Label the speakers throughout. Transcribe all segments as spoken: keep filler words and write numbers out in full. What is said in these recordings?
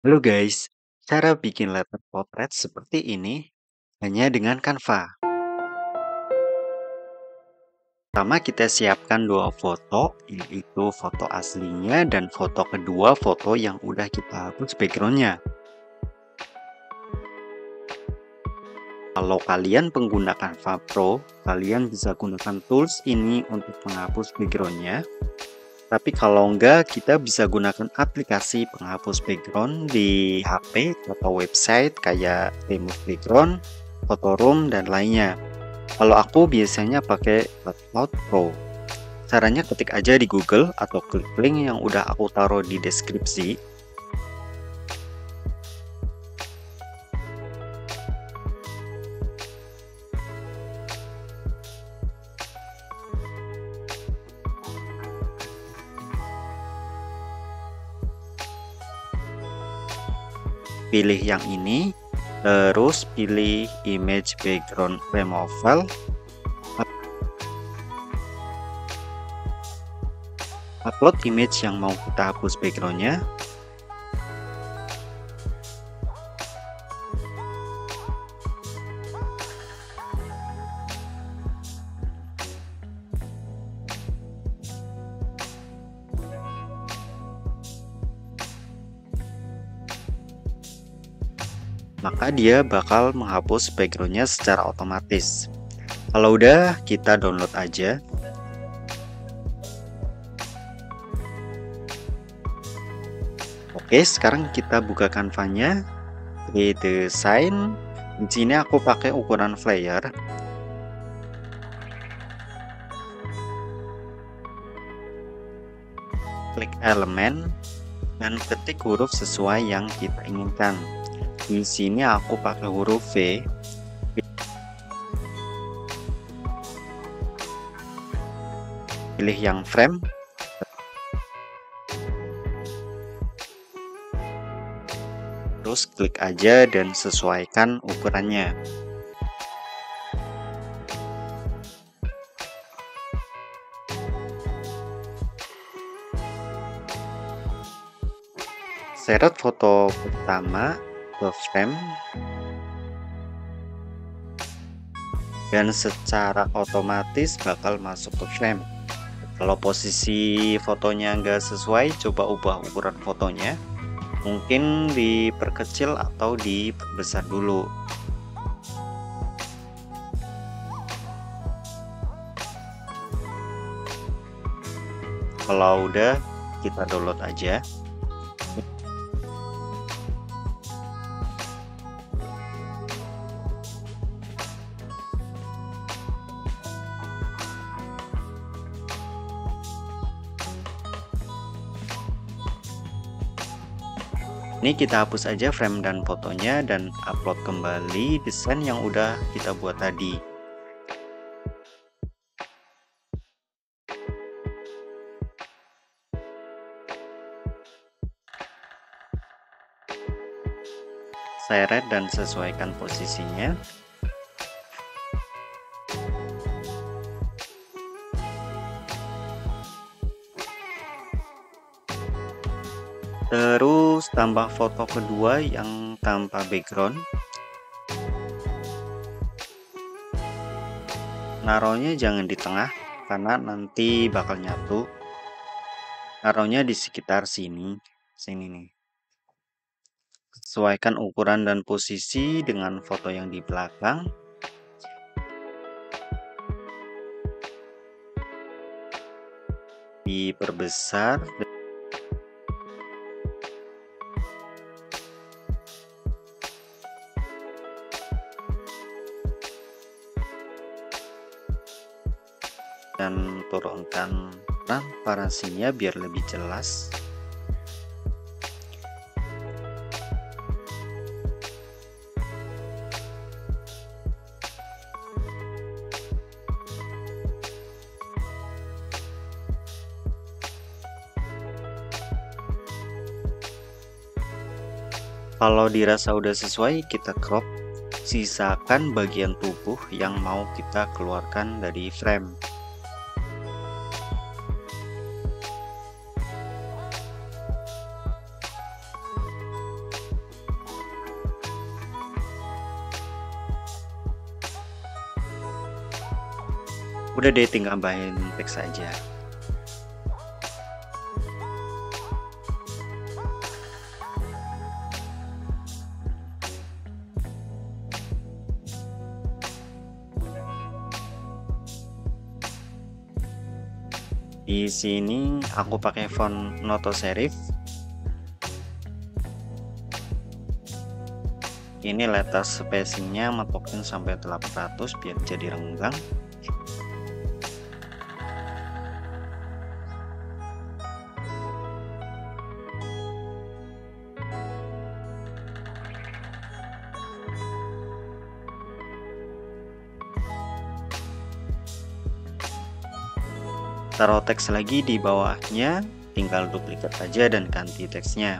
Speaker 1: Halo guys, cara bikin letter potret seperti ini hanya dengan Canva. Pertama kita siapkan dua foto, yaitu foto aslinya dan foto kedua foto yang udah kita hapus backgroundnya. Kalau kalian pengguna Canva Pro, kalian bisa gunakan tools ini untuk menghapus backgroundnya. Tapi kalau enggak, kita bisa gunakan aplikasi penghapus background di H P atau website kayak Remove Background, Photoroom, dan lainnya. Kalau aku biasanya pakai Cloud Pro. Caranya ketik aja di Google atau klik link yang udah aku taruh di deskripsi. Pilih yang ini, terus pilih image background removal. Upload image yang mau kita hapus backgroundnya. Maka dia bakal menghapus backgroundnya secara otomatis. Kalau udah, kita download aja. Oke, sekarang kita buka Canva-nya. Di desain, di sini aku pakai ukuran flyer. Klik elemen dan ketik huruf sesuai yang kita inginkan. Di sini aku pakai huruf V. Pilih yang frame. Terus klik aja dan sesuaikan ukurannya. Seret foto pertama ke frame dan secara otomatis bakal masuk ke frame. Kalau posisi fotonya nggak sesuai, coba ubah ukuran fotonya. Mungkin diperkecil atau diperbesar dulu. Kalau udah, kita download aja. Ini kita hapus aja frame dan fotonya dan upload kembali desain yang udah kita buat tadi. Seret dan sesuaikan posisinya. Terus tambah foto kedua yang tanpa background. Naruhnya jangan di tengah karena nanti bakal nyatu. Naruhnya di sekitar sini, sini nih. Sesuaikan ukuran dan posisi dengan foto yang di belakang. Diperbesar. Dan turunkan transparansinya biar lebih jelas. Kalau dirasa udah sesuai, kita crop. Sisakan bagian tubuh yang mau kita keluarkan dari frame. Udah deh, tinggal tambahin teks aja. Di sini aku pakai font Noto Serif. Ini letter spacingnya matokin sampai delapan ratus biar jadi renggang. Taruh teks lagi di bawahnya, tinggal duplikat aja dan ganti teksnya.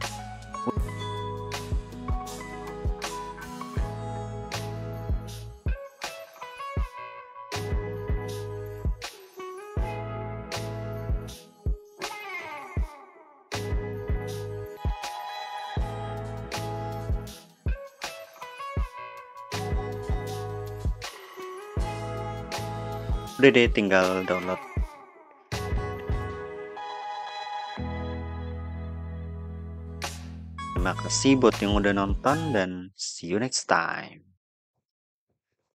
Speaker 1: Udah deh, tinggal download. Terima kasih buat yang udah nonton dan see you next time.